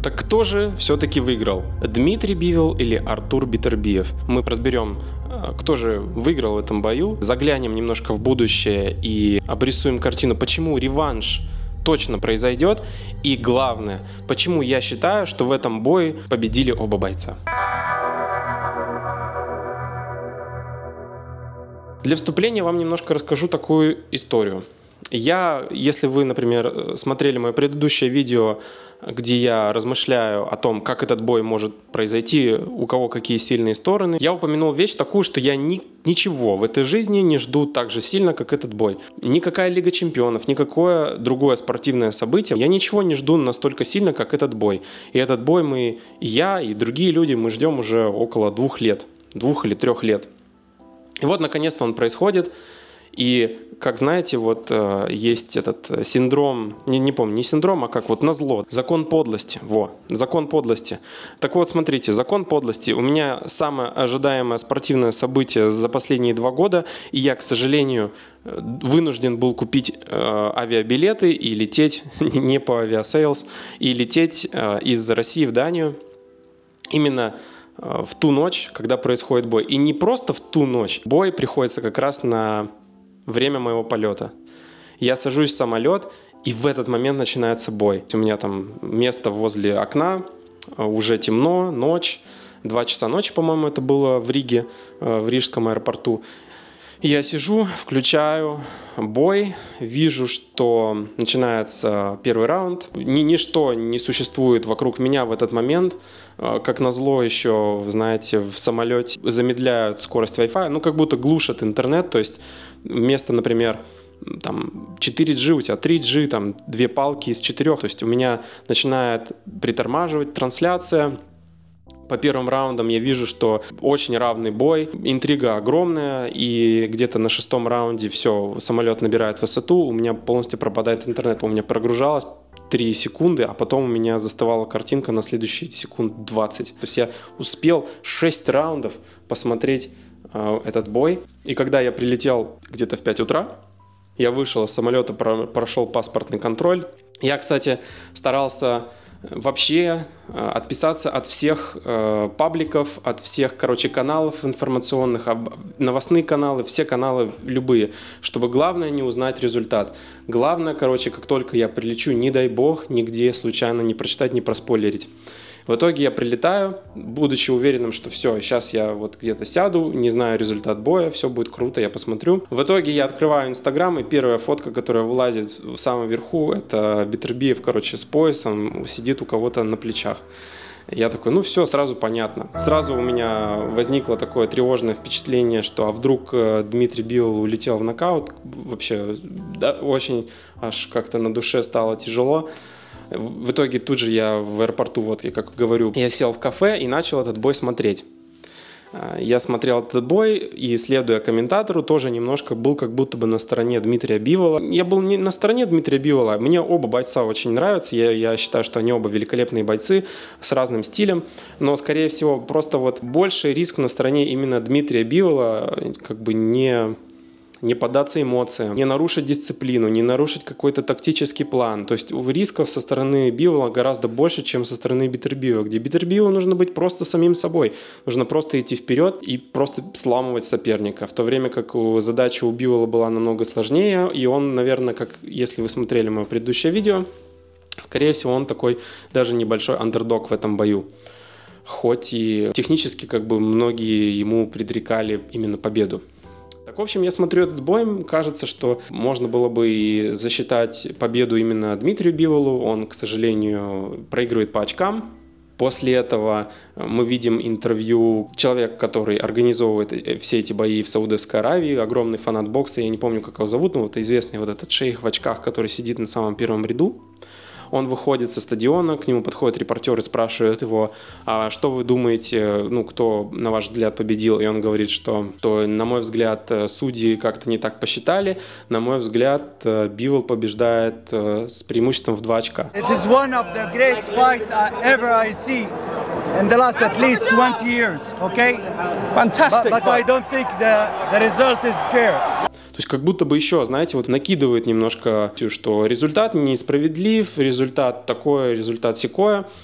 Так кто же все-таки выиграл? Дмитрий Бивол или Артур Биттербиев? Мы разберем, кто же выиграл в этом бою, заглянем немножко в будущее и обрисуем картину, почему реванш точно произойдет, и главное, почему я считаю, что в этом бое победили оба бойца. Для вступления вам немножко расскажу такую историю. Если вы, например, смотрели мое предыдущее видео, где я размышляю о том, как этот бой может произойти, у кого какие сильные стороны, я упомянул вещь такую, что я ничего в этой жизни не жду так же сильно, как этот бой. Никакая Лига Чемпионов, никакое другое спортивное событие, я ничего не жду настолько сильно, как этот бой. И этот бой я и другие люди, мы ждем уже около 2 лет, 2 или 3 лет. И вот, наконец-то он происходит. И, как знаете, вот есть этот синдром, не помню, не синдром, а как вот назло, закон подлости, закон подлости. Так вот, смотрите, закон подлости, у меня самое ожидаемое спортивное событие за последние 2 года, и я, к сожалению, вынужден был купить авиабилеты и лететь не по авиасейлс, и лететь из России в Данию именно в ту ночь, когда происходит бой. И не просто в ту ночь, бой приходится как раз на время моего полета. Я сажусь в самолет, и в этот момент начинается бой. У меня там место возле окна, уже темно, ночь, 2 часа ночи, по-моему, это было в Риге, в Рижском аэропорту. И я сижу, включаю бой, вижу, что начинается первый раунд. Ничто не существует вокруг меня в этот момент. Как назло еще, знаете, в самолете замедляют скорость Wi-Fi, как будто глушат интернет, то есть вместо, например, там 4G, у тебя 3G, там 2 палки из 4, то есть у меня начинает притормаживать трансляция. По первым раундам я вижу, что очень равный бой, интрига огромная, и где-то на 6-м раунде все, самолет набирает высоту, у меня полностью пропадает интернет, у меня прогружалось 3 секунды, а потом у меня застывала картинка на следующие секунд 20. То есть я успел 6 раундов посмотреть этот бой, и когда я прилетел где-то в 5 утра, я вышел из самолета, прошел паспортный контроль. Я, кстати, старался вообще отписаться от всех пабликов, от всех, каналов информационных, новостные каналы, все каналы любые, чтобы главное не узнать результат. Главное, как только я прилечу, не дай бог, нигде случайно не прочитать, не проспойлерить. В итоге я прилетаю, будучи уверенным, что все, сейчас я вот где-то сяду, не знаю результат боя, все будет круто, я посмотрю. В итоге я открываю Инстаграм, и первая фотка, которая вылазит в самом верху, это Биттербиев, с поясом, сидит у кого-то на плечах. Я такой, все, сразу понятно. Сразу у меня возникло такое тревожное впечатление, что вдруг Дмитрий Бивол улетел в нокаут. Вообще, да, очень аж как-то на душе стало тяжело. В итоге тут же я в аэропорту, я сел в кафе и начал этот бой смотреть. Я смотрел этот бой и, следуя комментатору, тоже немножко был как будто бы на стороне Дмитрия Бивола. Я был не на стороне Дмитрия Бивола, мне оба бойца очень нравятся, я считаю, что они оба великолепные бойцы с разным стилем, но, скорее всего, просто больший риск на стороне именно Дмитрия Бивола, не поддаться эмоциям, не нарушить дисциплину, не нарушить какой-то тактический план. То есть рисков со стороны Бивола гораздо больше, чем со стороны Биттербиева, где Биттербиеву нужно быть просто самим собой. Нужно просто идти вперед и просто сламывать соперника. В то время как задача у Бивола была намного сложнее, и он, наверное, если вы смотрели мое предыдущее видео, скорее всего, он такой даже небольшой андердог в этом бою. Хоть и технически многие ему предрекали именно победу. Так, в общем, я смотрю этот бой, кажется, что можно было бы и засчитать победу именно Дмитрию Биволу, он, к сожалению, проигрывает по очкам. После этого мы видим интервью человека, который организовывает все эти бои в Саудовской Аравии, огромный фанат бокса, я не помню, как его зовут, но известный этот шейх в очках, который сидит на самом первом ряду. Он выходит со стадиона, к нему подходят репортеры, спрашивают его, а что вы думаете, кто, на ваш взгляд, победил? И он говорит, что на мой взгляд, судьи как-то не так посчитали, на мой взгляд, Бивол побеждает с преимуществом в 2 очка. It is one of the great fight ever I see in the last at least 20 years, okay? Fantastic. But I don't think the result is fair. То есть как будто бы еще, знаете, накидывает немножко, что результат несправедлив, результат такой, результат сякой.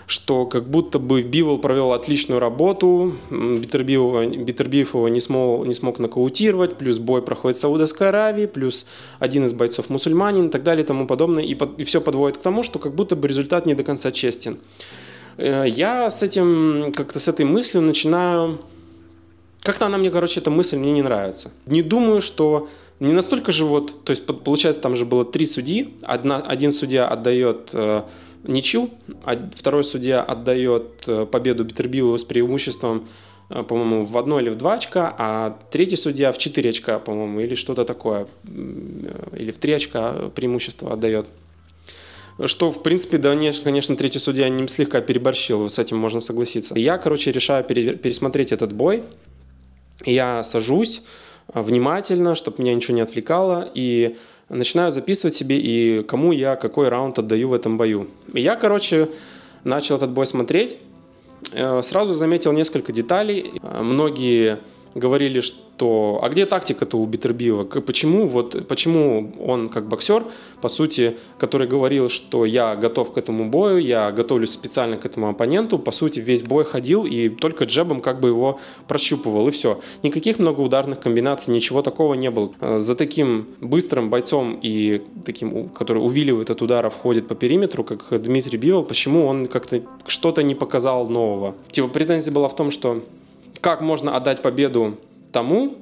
что как будто бы Бивол провел отличную работу, Бетербиев его не смог нокаутировать, плюс бой проходит в Саудовской Аравии, плюс один из бойцов мусульманин и так далее и тому подобное. И все подводит к тому, что как будто бы результат не до конца честен. Я с этой мыслью начинаю... Как-то она мне, эта мысль мне не нравится. Не думаю, что... Не настолько же то есть получается, там же было 3 судьи. Один судья отдает ничью, второй судья отдает победу Бетербиеву с преимуществом, по-моему, в 1 или в 2 очка, а третий судья в 4 очка, по-моему, или что-то такое, или в 3 очка преимущество отдает. Что, в принципе, да, конечно, третий судья не слегка переборщил, с этим можно согласиться. Я, решаю пересмотреть этот бой. Я сажусь внимательно, чтобы меня ничего не отвлекало, и начинаю записывать себе, и кому я какой раунд отдаю в этом бою. И я, начал этот бой смотреть, сразу заметил несколько деталей. Многие говорили, что «а где тактика-то у Бетербиева? Почему он, как боксер, по сути, который говорил, что я готов к этому бою, я готовлюсь специально к этому оппоненту, по сути, весь бой ходил и только джебом его прощупывал, и все. Никаких многоударных комбинаций, ничего такого не было. За таким быстрым бойцом и таким, который увиливает от удара, входит по периметру, как Дмитрий Бивол, почему он как-то что-то не показал нового? Претензия была в том, что как можно отдать победу тому,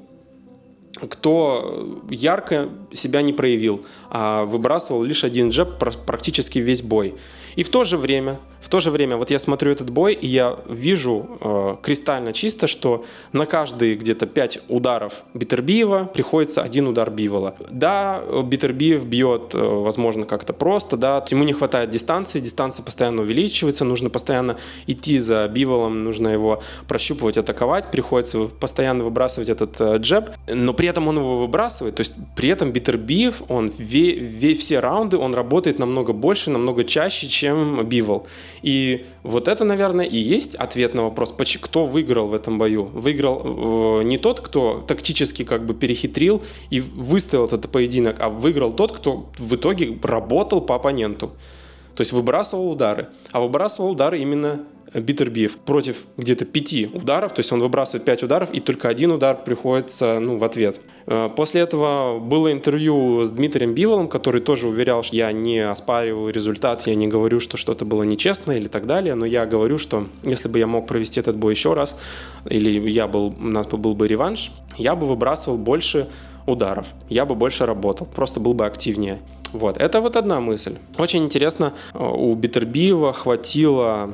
кто ярко себя не проявил, а выбрасывал лишь один джеб практически весь бой. И в то же время, вот я смотрю этот бой, и я вижу кристально чисто, что на каждые где-то 5 ударов Бетербиева приходится 1 удар Бивола. Да, Бетербиев бьет, возможно, как-то просто, да, ему не хватает дистанция постоянно увеличивается, нужно постоянно идти за Биволом, нужно его прощупывать, атаковать, приходится постоянно выбрасывать этот джеб, но при этом он его выбрасывает, то есть при этом Бетербиев, он все раунды, он работает намного больше, намного чаще, чем Бивол. И вот это, наверное, и есть ответ на вопрос, кто выиграл в этом бою. Выиграл не тот, кто тактически перехитрил и выставил этот поединок, а выиграл тот, кто в итоге работал по оппоненту. То есть выбрасывал удары. А выбрасывал удары именно Бетербиев против где-то 5 ударов, то есть он выбрасывает 5 ударов, и только 1 удар приходится в ответ. После этого было интервью с Дмитрием Биволом, который тоже уверял, что я не оспариваю результат, я не говорю, что что-то было нечестно или так далее, но я говорю, что если бы я мог провести этот бой еще раз, или у нас был бы реванш, я бы выбрасывал больше ударов, я бы больше работал, просто был бы активнее. Это одна мысль. Очень интересно, у Бетербиева хватило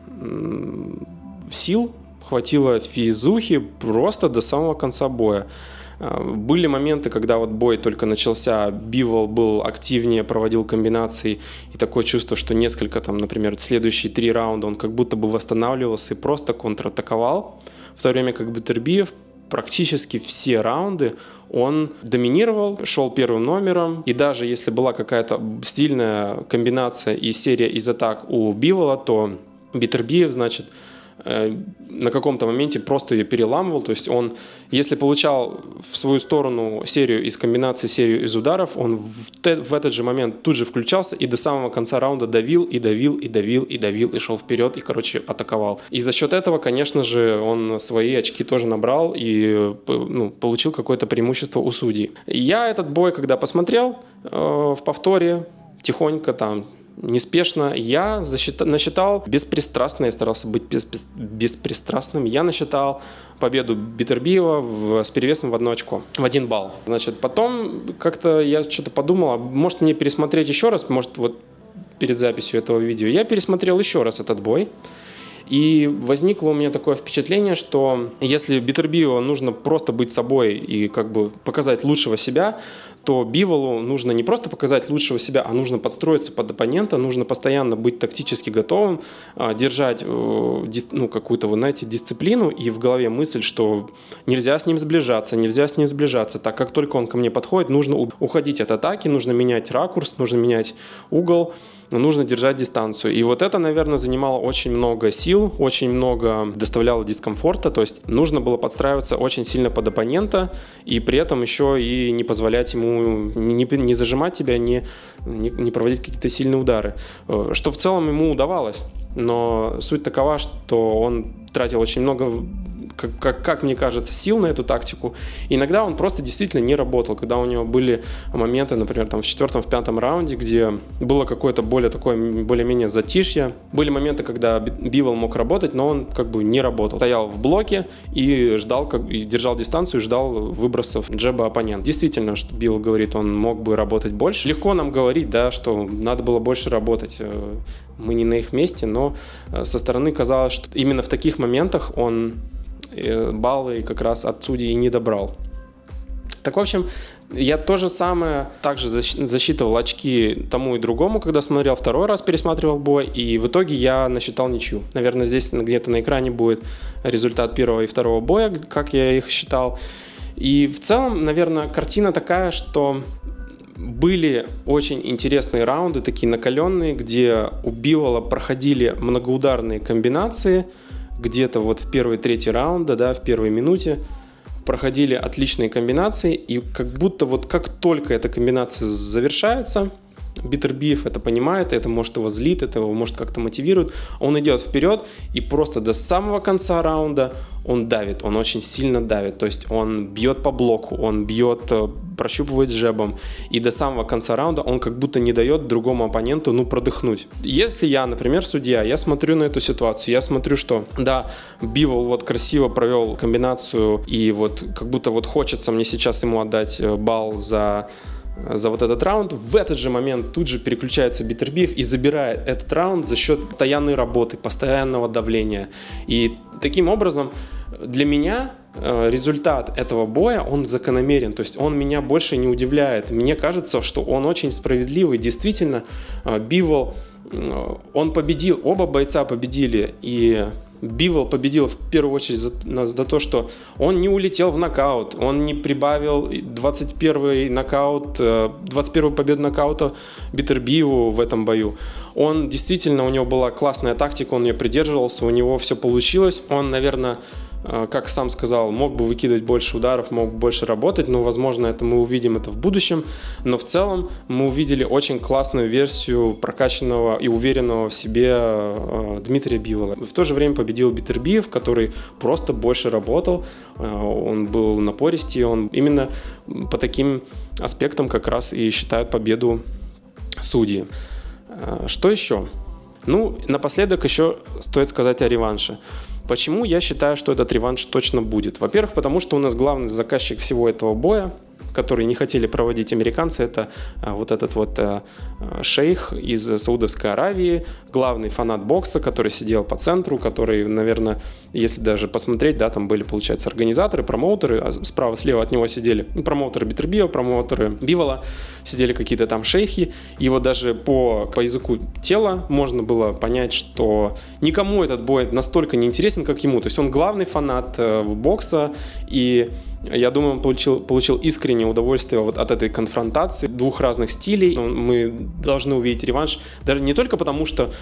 сил, хватило физухи просто до самого конца боя. Были моменты, когда бой только начался, Бивол был активнее, проводил комбинации, и такое чувство, что несколько, например, следующие 3 раунда он как будто бы восстанавливался и просто контратаковал, в то время как Бетербиев практически все раунды он доминировал, шел первым номером, и даже если была какая-то стильная комбинация и серия из атак у Бивола, то Бетербиев, на каком-то моменте просто ее переламывал, то есть он, если получал в свою сторону серию из комбинаций, серию из ударов, он в этот же момент тут же включался и до самого конца раунда давил, и шел вперед, и, атаковал. И за счет этого, конечно же, он свои очки тоже набрал и получил какое-то преимущество у судей. Я этот бой, когда посмотрел в повторе, тихонько неспешно, я насчитал беспристрастно, я старался быть беспристрастным, я насчитал победу Бетербиева с перевесом в 1 очко, в 1 балл. Потом как-то я что-то подумал, может мне пересмотреть еще раз, может перед записью этого видео. Я пересмотрел еще раз этот бой. И возникло у меня такое впечатление, что если Бетербиеву нужно просто быть собой и показать лучшего себя, то Биволу нужно не просто показать лучшего себя, а нужно подстроиться под оппонента, нужно постоянно быть тактически готовым, держать какую-то, дисциплину и в голове мысль, что нельзя с ним сближаться, так как только он ко мне подходит, нужно уходить от атаки, нужно менять ракурс, нужно менять угол, нужно держать дистанцию. И это, наверное, занимало очень много сил, сил, очень много доставляло дискомфорта, то есть нужно было подстраиваться очень сильно под оппонента и при этом еще и не позволять ему не зажимать тебя, не проводить какие-то сильные удары, что в целом ему удавалось, но суть такова, что он тратил очень много, как мне кажется, сил на эту тактику. И иногда он просто действительно не работал, когда у него были моменты, например, там в 4-м, в 5-м раунде, где было какое-то более-менее затишье. Были моменты, когда Бивол мог работать, но он как бы не работал. Стоял в блоке и ждал, и держал дистанцию, и ждал выбросов джеба оппонента. Действительно, что Бивол говорит, он мог бы работать больше. Легко нам говорить, да, что надо было больше работать. Мы не на их месте, но со стороны казалось, что именно в таких моментах он баллы как раз от судей и не добрал. Так, в общем, я то же самое также засчитывал очки тому и другому, когда смотрел второй раз, пересматривал бой, и в итоге я насчитал ничью. Наверное, здесь где-то на экране будет результат первого и второго боя, как я их считал. И в целом, наверное, картина такая, что были очень интересные раунды, такие накаленные, где у Бивола проходили многоударные комбинации, где-то вот в первой трети раунда, да, в первой минуте проходили отличные комбинации, и как будто вот как только эта комбинация завершается, Биттербиев это понимает, это может его злит, это его может как-то мотивирует, он идет вперед и просто до самого конца раунда он давит, он очень сильно давит, то есть он бьет по блоку, он бьет, прощупывает джебом, и до самого конца раунда он как будто не дает другому оппоненту, продохнуть. Если я, например, судья, я смотрю на эту ситуацию, я смотрю, что да, Бивол вот красиво провел комбинацию, и вот как будто вот хочется мне сейчас ему отдать балл за вот этот раунд, в этот же момент тут же переключается Биттербиев и забирает этот раунд за счет постоянной работы, постоянного давления. И таким образом для меня результат этого боя, он закономерен, то есть он меня больше не удивляет. Мне кажется, что он очень справедливый. Действительно, Бивол, он победил, оба бойца победили, и Бивол победил в первую очередь за то, что он не улетел в нокаут, он не прибавил 21-й нокаут, 21-ю победу нокаута Биттербиеву в этом бою. Он действительно, у него была классная тактика, он ее придерживался, у него все получилось. Он, наверное, как сам сказал, мог бы выкидывать больше ударов, мог бы больше работать, но, возможно, это мы увидим это в будущем. Но в целом мы увидели очень классную версию прокачанного и уверенного в себе Дмитрия Бивола. В то же время победил Биттербиев, который просто больше работал, он был напористее, он именно по таким аспектам как раз и считают победу судьи. Что еще? Напоследок еще стоит сказать о реванше. Почему я считаю, что этот реванш точно будет? Во-первых, потому что у нас главный заказчик всего этого боя, который не хотели проводить американцы, это вот этот вот шейх из Саудовской Аравии, главный фанат бокса, который сидел по центру, который, наверное, если даже посмотреть, да, там были, получается, организаторы, промоутеры, а справа-слева от него сидели промоутеры Биттербиева, промоутеры Бивола, сидели какие-то там шейхи, и вот даже по языку тела можно было понять, что никому этот бой настолько не интересен, как ему, то есть он главный фанат бокса, и я думаю, он получил искреннее удовольствие вот от этой конфронтации двух разных стилей. Мы должны увидеть реванш даже не только потому, что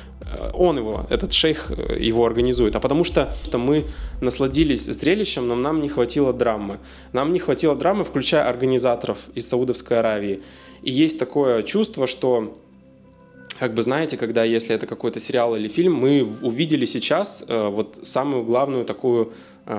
этот шейх его организует, а потому что мы насладились зрелищем, но нам не хватило драмы. Нам не хватило драмы, включая организаторов из Саудовской Аравии. И есть такое чувство, что знаете, когда, если это какой-то сериал или фильм, мы увидели сейчас вот самую главную такую...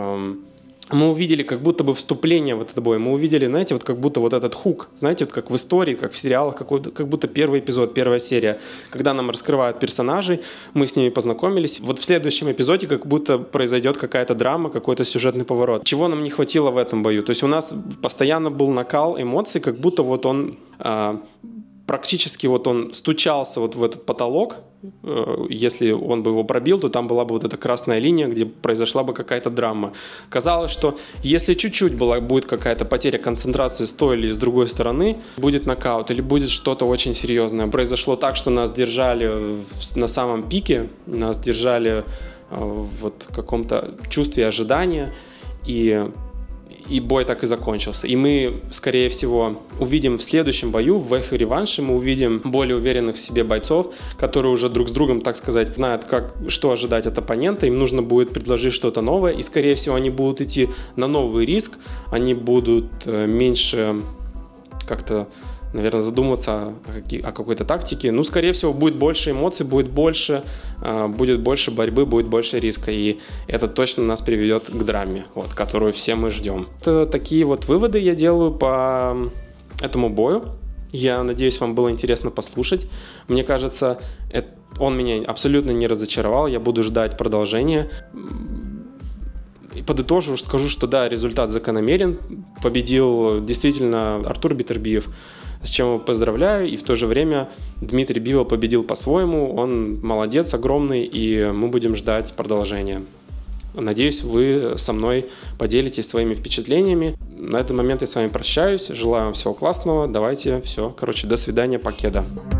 Мы увидели как будто бы вступление в этот бой. Мы увидели, знаете, вот как будто вот этот хук. Знаете, вот как в истории, как в сериалах, как будто первый эпизод, первая серия. Когда нам раскрывают персонажей, мы с ними познакомились. Вот в следующем эпизоде как будто произойдет какая-то драма, какой-то сюжетный поворот. Чего нам не хватило в этом бою? То есть у нас постоянно был накал эмоций, как будто вот он... практически вот он стучался вот в этот потолок, если он бы его пробил, то там была бы вот эта красная линия, где произошла бы какая-то драма. Казалось, что если чуть-чуть будет какая-то потеря концентрации с той или с другой стороны, будет нокаут или будет что-то очень серьезное. Произошло так, что нас держали на самом пике, нас держали в каком-то чувстве ожидания, и и бой так и закончился. И мы, скорее всего, увидим в следующем бою, в эхо-реванше, мы увидим более уверенных в себе бойцов, которые уже друг с другом, так сказать, знают, что ожидать от оппонента, им нужно будет предложить что-то новое, и, скорее всего, они будут идти на новый риск, они будут меньше как-то, наверное, задумываться о какой-то тактике. Ну, скорее всего, будет больше эмоций, будет больше борьбы, будет больше риска. И это точно нас приведет к драме, вот, которую все мы ждем. Это такие вот выводы я делаю по этому бою. Я надеюсь, вам было интересно послушать. Мне кажется, он меня абсолютно не разочаровал. Я буду ждать продолжения. И подытожу, скажу, что да, результат закономерен. Победил действительно Артур Бетербиев, с чем его поздравляю. И в то же время Дмитрий Бивол победил по-своему. Он молодец, огромный, и мы будем ждать продолжения. Надеюсь, вы со мной поделитесь своими впечатлениями. На этот момент я с вами прощаюсь. Желаю вам всего классного. Давайте, все. Короче, до свидания, покеда.